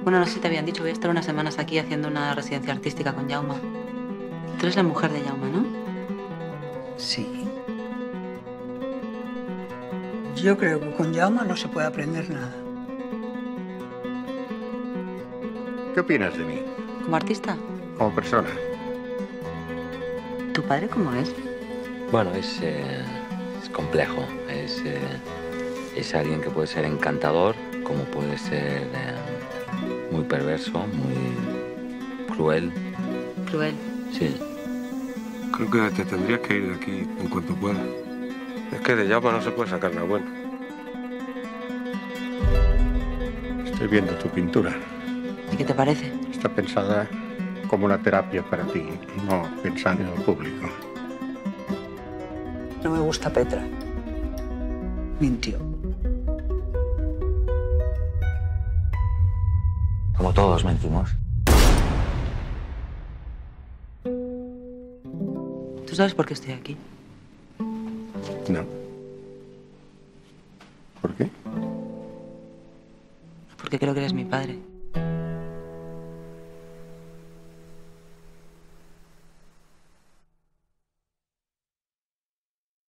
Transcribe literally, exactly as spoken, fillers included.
Bueno, no sé si te habían dicho, voy a estar unas semanas aquí haciendo una residencia artística con Jaume. Tú eres la mujer de Jaume, ¿no? Sí. Yo creo que con Jaume no se puede aprender nada. ¿Qué opinas de mí? ¿Como artista? Como persona. ¿Tu padre cómo es? Bueno, es, eh, es complejo. Es, eh, es alguien que puede ser encantador, como puede ser eh, muy perverso, muy cruel. Cruel. Sí. Creo que te tendrías que ir de aquí en cuanto puedas. Es que de Jaume no se puede sacar nada bueno. Estoy viendo tu pintura. ¿Y qué te parece? Está pensada como una terapia para ti, no pensando en el público. No me gusta Petra. Mintió. Como todos mentimos. ¿Tú sabes por qué estoy aquí? No. ¿Por qué? Porque creo que eres mi padre.